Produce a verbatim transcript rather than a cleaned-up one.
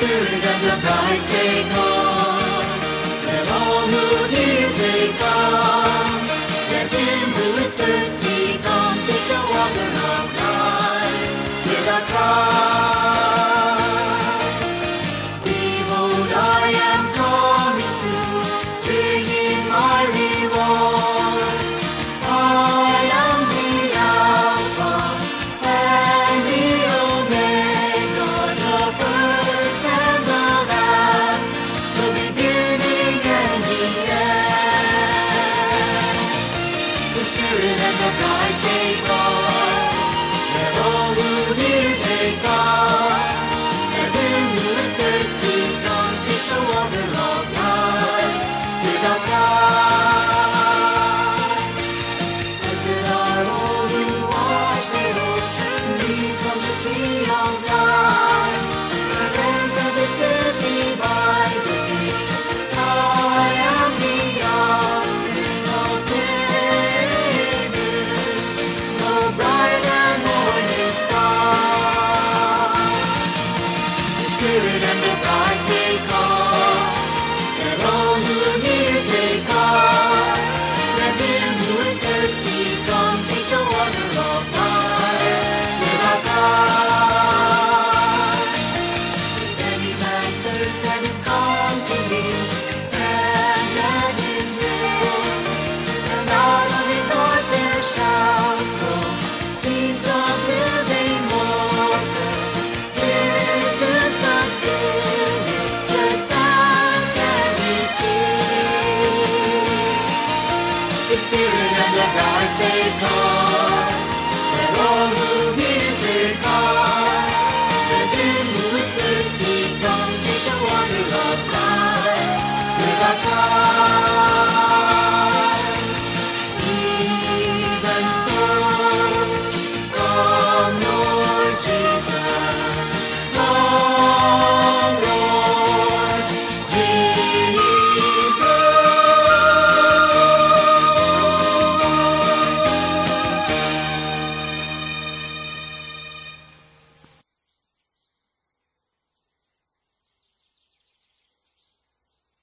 Spirit and the bride take on. Let all who hear take come. Let him who is thirsty come, take the water of life without price. Behold, I am coming to bring in my reward. I am the Alpha and the Omega, the first and the last, the beginning and the end. The Spirit and the bride take on. Let all who hear take God. Let him who is thirsty come, take the water of life without price. Blessed are all who wash their robes, drink from the tree of life. Their hands are lifted by the King. I am the offering of sinners, no bright and morning star. The Spirit and the bride take on. Let all who hear take God. Let him who is thirsty come, take the water of life without price. If any man thirst, let him come to me, and let him drink. And out of his heart there shall flow streams of living water. This is the Spirit, just as can be seen. The Spirit and the bride take on. Let all who hear take on.